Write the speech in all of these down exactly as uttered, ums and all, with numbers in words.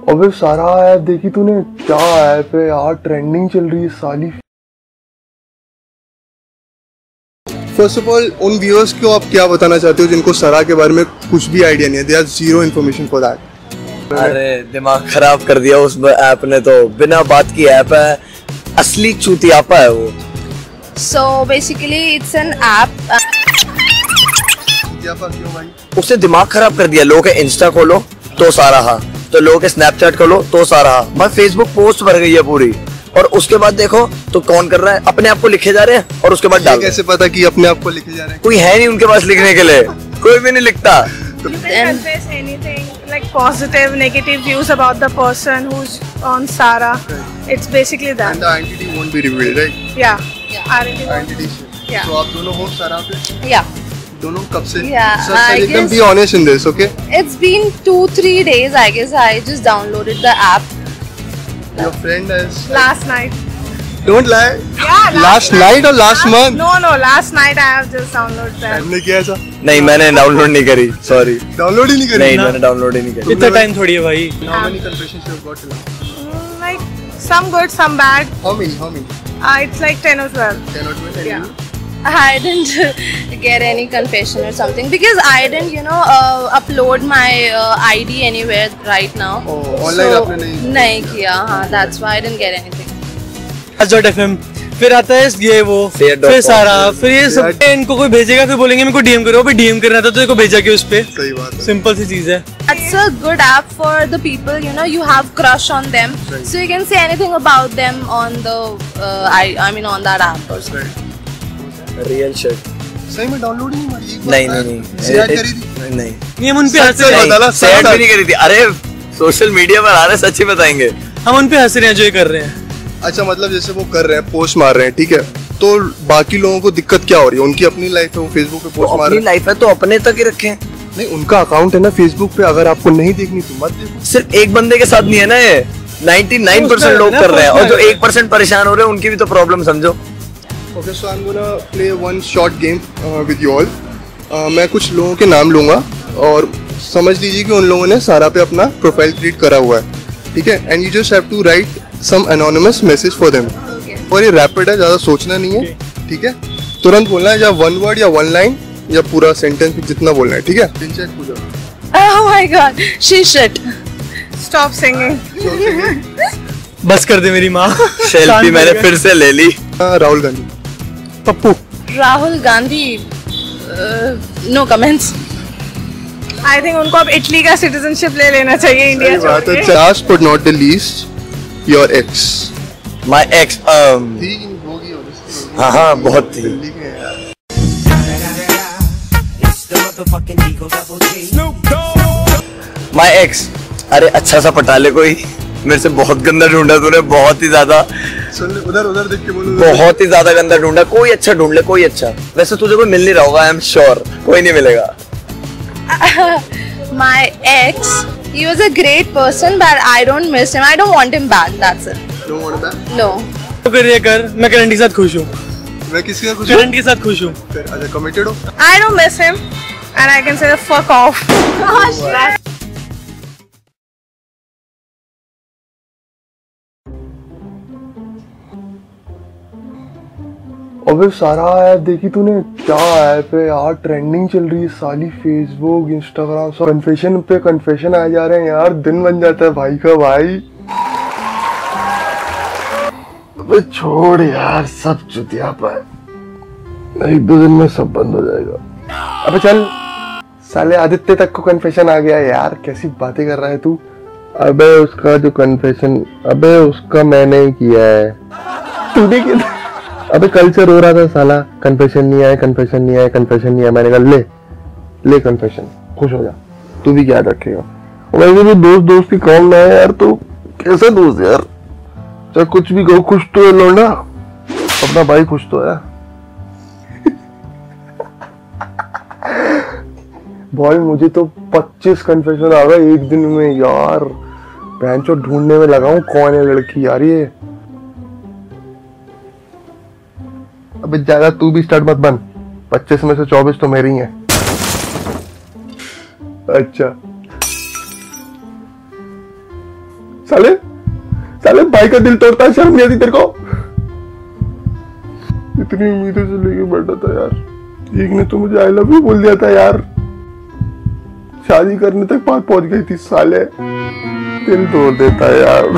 अबे सारा ऐप देखी तूने? क्या ऐप है यार, ट्रेंडिंग चल रही है साली। फर्स्ट ऑफ ऑल उन व्यूअर्स को आप क्या बताना चाहते हो जिनको सराह के बारे में कुछ भी आइडिया नहीं है? They are zero information for that. अरे दिमाग खराब कर दिया उस ऐप ने, तो बिना बात की ऐप है, असली चूतियापा है वो। So basically it's an app. चूतियापा क्यों भाई? उसने दिमाग खराब कर दिया। लोगों के इंस्टा खोलो तो साराहा, तो लोगों के स्नैपचैट खोलो तो साराहा, भाई फेसबुक पोस्ट भर गई है पूरी। और उसके बाद देखो तो कौन कर रहा है, अपने आप को लिखे जा रहे हैं और उसके बाद डाल। कैसे पता कि अपने आप को लिखे जा रहे हैं? कोई है नहीं उनके पास लिखने के लिए, कोई भी नहीं लिखता। You can confess anything like positive, negative views about the person who's on Sarah. It's basically that. And the identity won't be revealed, right? Yeah. Yeah. Identity. Identity. Yeah. So आप दोनों हो सराह पे? Yeah. दोनों कब से? Yeah, Sir, I you can guess- be honest in this, okay? It's been two three days. I guess I just downloaded the app. Your friend has. Last night. Don't lie. Yeah. Last night or last month? No, no. Last night I have just downloaded that. हमने किया ऐसा? नहीं, मैंने download नहीं करी, sorry. Download ही नहीं करी? नहीं, मैंने डाउनलोड ही नहीं करी। इतना टाइम थोड़ी है भाई। How many confessions you have got till now? Mm, like some good, some bad. How many? How many? Uh, it's like ten or twelve. Ten or twelve? And Yeah. you? I didn't get any confession or something because I didn't, you know, uh, upload my uh, I D anywhere right now. Oh, online So, आपने नहीं? नहीं किया, हाँ, that's why I didn't get anything. Dot F M, फिर आता है ये वो, फिर सारा, फिर ये सब इनको कोई भेजेगा, फिर बोलेंगे मेरे को डीएम करो, फिर डीएम करना था तो देखो भेजा क्यों उस पे। सही बात है। सिंपल सी चीज है। It's a good app for the people, you know, you have crush on them, so you can say anything about them on the, uh, I, I mean on that app or something. Real shit. सही में download ही नहीं मारी? नहीं नहीं नहीं, share करी थी? नहीं ये हम उन पे हंस रहे हैं, बताना, शेयर सच भी नहीं करी थी। अरे सोशल मीडिया पर आ रहे, सच्ची बताएंगे। हम उन पे हंस रहे हैं जो ये कर रहे हैं। अच्छा, मतलब जैसे वो कर रहे हैं, पोस्ट मार रहे हैं, ठीक है, तो बाकी लोगों को दिक्कत क्या हो रही है? उनकी अपनी लाइफ है, वो फेसबुक पे पोस्ट मार रहे अपनी लाइफ है तो अपने तक ही रखें। नहीं, उनका अकाउंट है ना फेसबुक पे, अगर आपको नहीं देखनी तो मत देखो। सिर्फ एक बंदे के साथ नहीं है ना ये, निन्यानवे परसेंट लोग कर रहे हैं, और जो एक परसेंट परेशान हो रहे हैं उनकी भी तो प्रॉब्लम समझो। Okay, so I am gonna play one short game with you all. मैं कुछ लोगों के नाम लूंगा और समझ लीजिए कि उन लोगों ने सारा पे अपना प्रोफाइल क्रिएट करा हुआ है, ठीक है? And you just have to write some anonymous message for them. और ये रैपिड है, ज्यादा सोचना नहीं है, ठीक है? तुरंत बोलना है, या वन वर्ड या वन लाइन या पूरा सेंटेंस जितना बोलना है, ठीक है? Oh my God, she shit. Stop singing. बस कर दे मेरी माँ। सेल्फी मैंने फिर से ले ली। Rahul Gandhi. Pappu. Rahul Gandhi, uh, no comments. I think उनको अब इटली का सिटीजनशिप ले लेना चाहिए इंडिया छोड़ के। Last but not the least, your ex. My ex, um, थी होगी obviously। हाँ हाँ बहुत थी। दिल्ली के हैं यार। My ex, अरे अच्छा सा पटा ले कोई, मेरे से बहुत गंदा ढूंढा तूने, बहुत ही ज्यादा। सुन ले, उधर उधर देख के बोलो। बहुत ही ज्यादा गंदा ढूंढा, कोई अच्छा ढूंढ ले, कोई अच्छा। वैसे तुझे कोई मिल नहीं रहा होगा, आई एम श्योर, कोई नहीं मिलेगा। My ex, he was a great person, but I don't miss him. I don't want him back. That's it. Don't want that? No. तो कर ये कर, मैं करंट के साथ खुश हूँ। मैं किसके साथ खुश करंट के साथ खुश हूँ। हूँ? अच्छा, कमिटेड हो? I don't miss him, and I can say the fuck off. अबे सारा ऐप देखी तूने? क्या ऐप है यार, ट्रेंडिंग चल रही है साली। फेसबुक, इंस्टाग्राम, सब कन्फेशन पे कन्फेशन आ जा रहे हैं यार, दिन बन जाता है भाई का भाई। अबे छोड़ यार, सब चुतियापा है, एक दो दिन में सब बंद हो जाएगा। अबे चल, साले आदित्य तक को कन्फेशन आ गया यार, कैसी बातें कर रहा है तू? अबे उसका जो कन्फेशन, अबे उसका मैंने ही किया है, तूने किया? अबे कल से रो रहा था साला, कन्फेशन नहीं आया, कन्फेशन नहीं आया, कन्फेशन नहीं आया। मैंने कहा ले ले कन्फेशन, खुश हो जा, तू भी क्या रखेगा? वैसे भी दोस्त दोस्त की काम ना है यार, तो कैसा दोस्त यार? चाहे कुछ भी कहो, खुश तो है लौंडा, अपना भाई खुश तो है। भाई मुझे तो पच्चीस कन्फेशन आ गए एक दिन में यार, बेंचो ढूंढने में लगा हूँ कौन है लड़की यार ये। अबे ज्यादा तू भी स्टार्ट मत बन, पच्चीस में से चौबीस तो मेरी हैं। अच्छा साले साले भाई का दिल तोड़ता है, शर्म नहीं आती तेरे को? इतनी उम्मीदों से लेके बैठा था यार, एक ने तो मुझे आई लव यू बोल दिया था यार, शादी करने तक बात पहुंच गई थी, साले दिल तोड़ देता है यार।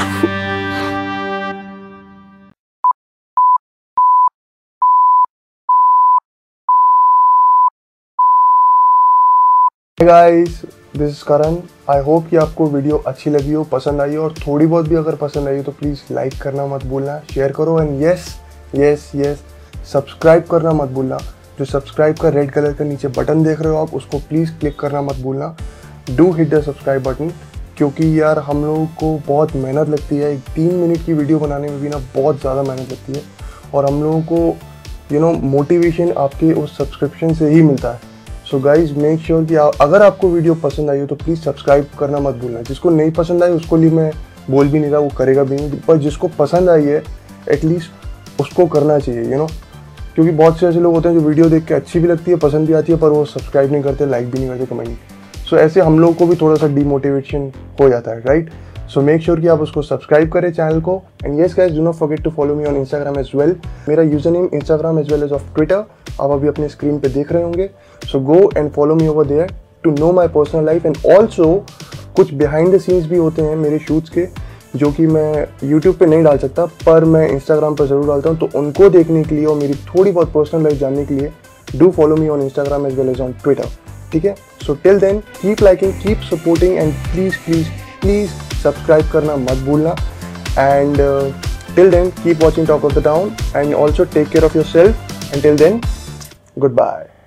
Hey guys, this is Karan. I hope कि आपको वीडियो अच्छी लगी हो, पसंद आई हो, और थोड़ी बहुत भी अगर पसंद आई हो तो प्लीज़ लाइक करना मत भूलना, शेयर करो, and yes yes yes subscribe करना मत भूलना। जो सब्सक्राइब का रेड कलर का नीचे बटन देख रहे हो आप, उसको प्लीज़ क्लिक करना मत भूलना। Do hit the subscribe button, क्योंकि यार हम लोगों को बहुत मेहनत लगती है, एक तीन मिनट की वीडियो बनाने में भी ना बहुत ज़्यादा मेहनत लगती है, और हम लोगों को यू नो मोटिवेशन आपके उस सब्सक्रिप्शन से ही मिलता है। सो गाइज मेक श्योर कि आ, अगर आपको वीडियो पसंद आई हो तो प्लीज़ सब्सक्राइब करना मत भूलना। जिसको नहीं पसंद आई उसको लिए मैं बोल भी नहीं रहा, वो करेगा भी नहीं, पर जिसको पसंद आई है एटलीस्ट उसको करना चाहिए, यू नो, क्योंकि बहुत से ऐसे लोग होते हैं जो वीडियो देख के अच्छी भी लगती है, पसंद भी आती है, पर वो सब्सक्राइब नहीं करते, लाइक भी नहीं करते, कमेंट। सो so, ऐसे हम लोग को भी थोड़ा सा डीमोटिवेशन हो जाता है, राइट? सो मेक श्योर कि आप उसको सब्सक्राइब करें चैनल को, and yes guys do not forget to follow me on Instagram as well. मेरा user name Instagram as well as of Twitter आप अभी अपने स्क्रीन पे देख रहे होंगे। So go and follow me over there to know my personal life, and also कुछ behind the scenes भी होते हैं मेरे शूट्स के, जो कि मैं यूट्यूब पे नहीं डाल सकता, पर मैं इंस्टाग्राम पर ज़रूर डालता हूँ। तो उनको देखने के लिए और मेरी थोड़ी बहुत पर्सनल लाइफ जानने के लिए do follow me on Instagram as well as on Twitter, ठीक है? So till then keep liking, keep supporting, and please please please subscribe करना मत भूलना। And till then keep watching talk of the town, and also take care of yourself, and till then good bye.